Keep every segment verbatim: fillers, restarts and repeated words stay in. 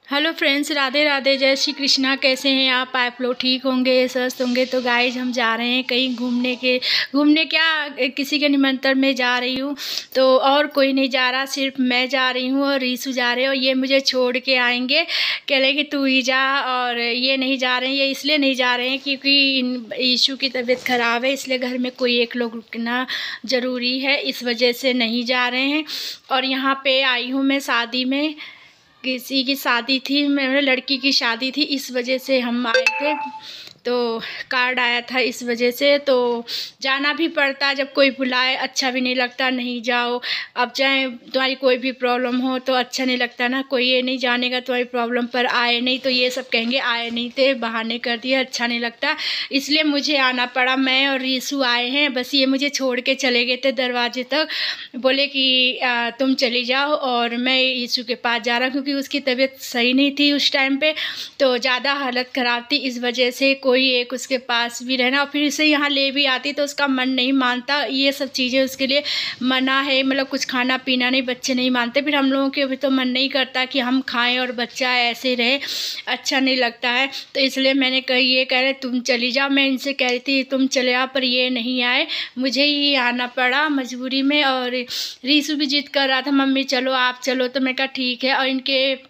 Hello friends, Radhe Radhe, जय श्री कृष्णा। कैसे हैं आप आप लोग? ठीक होंगे, स्वस्थ होंगे। तो गाइज हम जा रहे हैं कहीं घूमने के घूमने क्या किसी के निमंत्रण में जा रही हूँ। तो और कोई नहीं जा रहा, सिर्फ मैं जा रही हूँ और रीशु जा रहे हो। ये मुझे छोड़ के आएंगे, कह रहे कि तू ही जा। और ये नहीं जा रहे हैं, ये इसलिए नहीं जा रहे हैं क्योंकि रीशु की तबीयत ख़राब है, इसलिए घर में कोई एक लोग रुकना ज़रूरी है, इस वजह से नहीं जा रहे हैं। और यहाँ पे आई हूँ मैं शादी में, किसी की शादी थी, मेरे लड़की की शादी थी, इस वजह से हम आए थे। तो कार्ड आया था इस वजह से, तो जाना भी पड़ता। जब कोई बुलाए अच्छा भी नहीं लगता, नहीं जाओ। अब चाहे तुम्हारी कोई भी प्रॉब्लम हो तो अच्छा नहीं लगता ना। कोई ये नहीं जानेगा तुम्हारी प्रॉब्लम पर आए नहीं, तो ये सब कहेंगे आए नहीं थे, बहाने कर दिए, अच्छा नहीं लगता। इसलिए मुझे आना पड़ा। मैं और रीशु आए हैं, बस ये मुझे छोड़ के चले गए थे दरवाजे तक। बोले कि आ, तुम चली जाओ और मैं रीशु के पास जा रहा हूँ, क्योंकि उसकी तबीयत सही नहीं थी उस टाइम पे, तो ज़्यादा हालत ख़राब थी। इस वजह से कोई एक उसके पास भी रहना, और फिर इसे यहाँ ले भी आती तो उसका मन नहीं मानता। ये सब चीज़ें उसके लिए मना है, मतलब कुछ खाना पीना नहीं, बच्चे नहीं मानते। फिर हम लोगों के भी तो मन नहीं करता कि हम खाएं और बच्चा ऐसे रहे, अच्छा नहीं लगता है। तो इसलिए मैंने कही, ये कह रहे तुम चली जाओ। मैं इनसे कह रही थी तुम चले आओ, पर ये नहीं आए, मुझे ही आना पड़ा मजबूरी में। और रीशु भी जिद कर रहा था, मम्मी चलो आप चलो, तो मैं कहा ठीक है। और इनके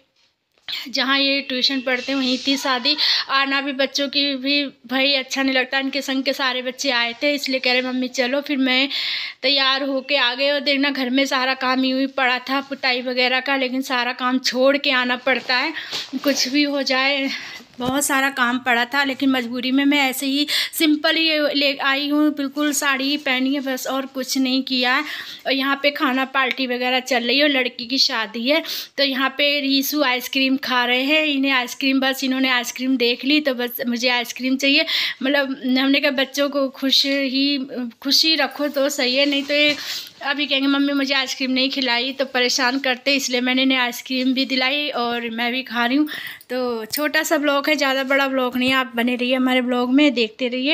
जहाँ ये ट्यूशन पढ़ते हैं वहीं थी शादी, आना भी बच्चों की भी भाई अच्छा नहीं लगता। इनके संग के सारे बच्चे आए थे, इसलिए कह रहे मम्मी चलो। फिर मैं तैयार होके आ गए। और देखना घर में सारा काम यूँ ही पड़ा था, पुताई वगैरह का, लेकिन सारा काम छोड़ के आना पड़ता है, कुछ भी हो जाए। बहुत सारा काम पड़ा था, लेकिन मजबूरी में मैं ऐसे ही सिंपल ही ले आई हूँ, बिल्कुल साड़ी ही पहनी है बस, और कुछ नहीं किया है। और यहाँ पे खाना पार्टी वगैरह चल रही है, और लड़की की शादी है। तो यहाँ पे रीशु आइसक्रीम खा रहे हैं, इन्हें आइसक्रीम, बस इन्होंने आइसक्रीम देख ली तो बस मुझे आइसक्रीम चाहिए। मतलब हमने कहा बच्चों को खुश ही खुशी रखो तो सही है, नहीं तो ये अभी कहेंगे मम्मी मुझे आइसक्रीम नहीं खिलाई, तो परेशान करते। इसलिए मैंने इन्हें आइसक्रीम भी दिलाई और मैं भी खा रही हूँ। तो छोटा सा ब्लॉग है, ज़्यादा बड़ा ब्लॉग नहीं है। आप बने रहिए हमारे ब्लॉग में, देखते रहिए।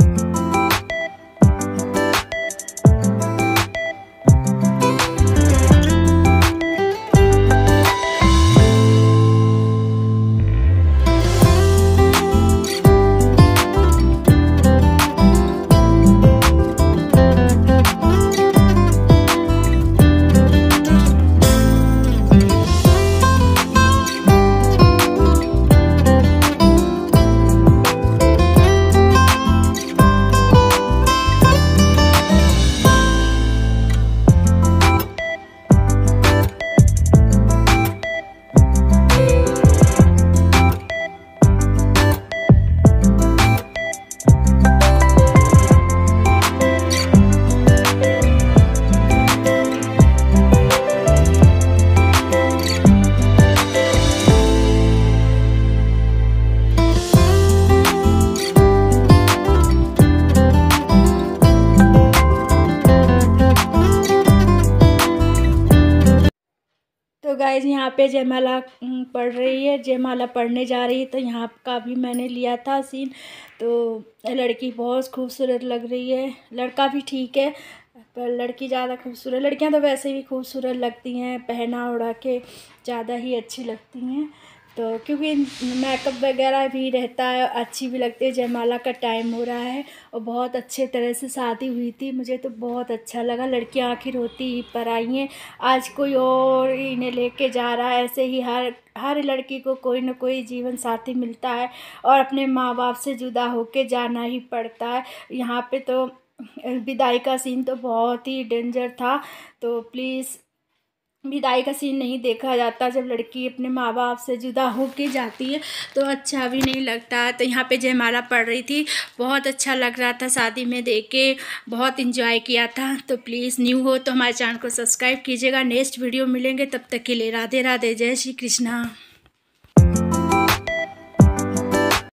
तो गाइज यहाँ पे जयमाला पढ़ रही है, जयमाला पढ़ने जा रही है। तो यहाँ का भी मैंने लिया था सीन। तो लड़की बहुत खूबसूरत लग रही है, लड़का भी ठीक है, पर लड़की ज़्यादा खूबसूरत। लड़कियाँ तो वैसे भी खूबसूरत लगती हैं, पहना ओढ़ा के ज़्यादा ही अच्छी लगती हैं। तो क्योंकि मेकअप वगैरह भी रहता है, अच्छी भी लगती है। जयमाला का टाइम हो रहा है और बहुत अच्छे तरह से शादी हुई थी, मुझे तो बहुत अच्छा लगा। लड़कियां आखिर होती ही पर आई हैं, आज कोई और इन्हें लेके जा रहा है। ऐसे ही हर हर लड़की को कोई ना कोई जीवन साथी मिलता है, और अपने माँ बाप से जुदा होके जाना ही पड़ता है। यहाँ पे तो विदाई का सीन तो बहुत ही डेंजर था। तो प्लीज़ विदाई का सीन नहीं देखा जाता, जब लड़की अपने माँ बाप से जुदा होके जाती है तो अच्छा भी नहीं लगता। तो यहाँ पे जयमाला पढ़ रही थी, बहुत अच्छा लग रहा था, शादी में देख के बहुत इन्जॉय किया था। तो प्लीज़ न्यू हो तो हमारे चैनल को सब्सक्राइब कीजिएगा। नेक्स्ट वीडियो मिलेंगे, तब तक के लिए राधे राधे, जय श्री कृष्णा।